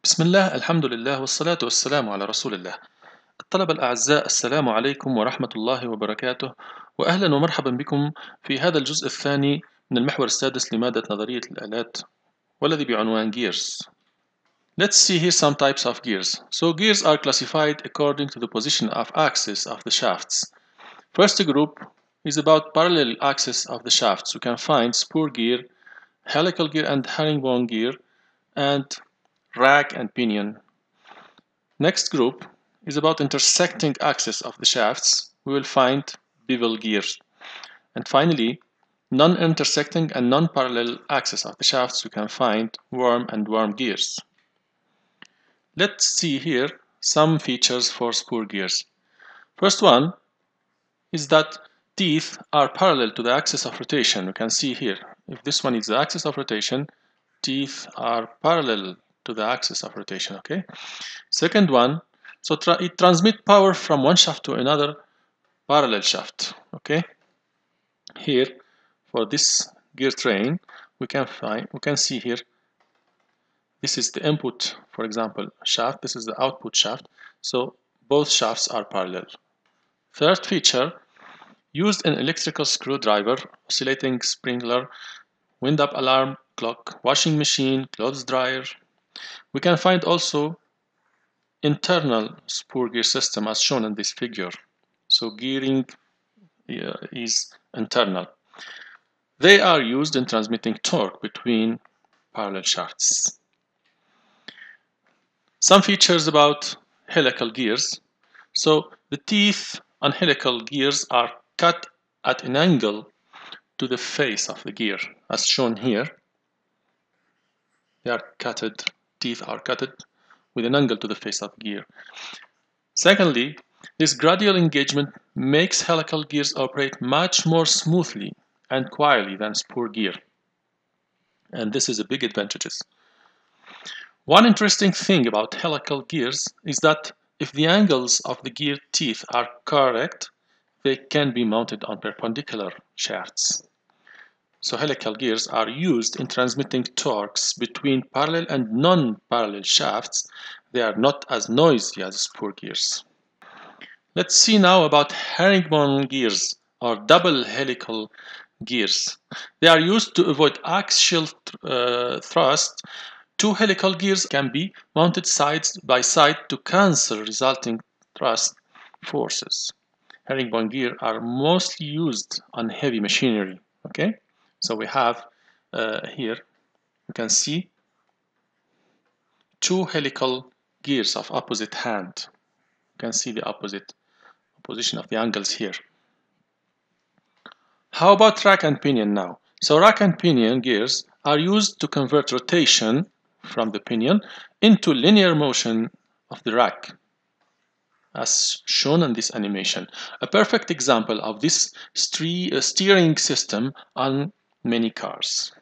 بسم الله الحمد لله والصلاة والسلام على رسول الله. الطلبة الأعزاء، السلام عليكم ورحمة الله وبركاته، وأهلا ومرحبا بكم في هذا الجزء الثاني من المحور السادس لمادة نظرية الآلات والذي بعنوان Gears. Let's see here some types of gears. So gears are classified according to the position of axis of the shafts. First group is about parallel axis of the shafts. We can find spur gear, helical gear and herringbone gear, and rack and pinion. Next group is about intersecting axis of the shafts. We will find bevel gears. And finally, non-intersecting and non-parallel axis of the shafts, we can find worm and worm gears. Let's see here some features for spur gears. First one is that teeth are parallel to the axis of rotation. We can see here, if this one is the axis of rotation, teeth are parallel to the axis of rotation, okay? Second one, so it transmits power from one shaft to another parallel shaft, okay? Here, for this gear train, we can see here, this is the input, for example, shaft, this is the output shaft, so both shafts are parallel. Third feature, used in electrical screwdriver, oscillating sprinkler, wind-up alarm clock, washing machine, clothes dryer. We can find also internal spur gear system as shown in this figure. So gearing is internal. They are used in transmitting torque between parallel shafts. Some features about helical gears. So the teeth on helical gears are cut at an angle to the face of the gear, as shown here. They are cutted, teeth are cutted with an angle to the face of the gear. Secondly, this gradual engagement makes helical gears operate much more smoothly and quietly than spur gear. And this is a big advantage. One interesting thing about helical gears is that if the angles of the gear teeth are correct, they can be mounted on perpendicular shafts. So helical gears are used in transmitting torques between parallel and non-parallel shafts. They are not as noisy as spur gears. Let's see now about herringbone gears or double helical gears. They are used to avoid axial thrust. Two helical gears can be mounted side by side to cancel resulting thrust forces. Herringbone gear are mostly used on heavy machinery. Okay, so we have here, you can see two helical gears of opposite hand. You can see the opposite position of the angles here. How about rack and pinion now? So rack and pinion gears are used to convert rotation from the pinion into linear motion of the rack, as shown in this animation. A perfect example of this steering system on many cars.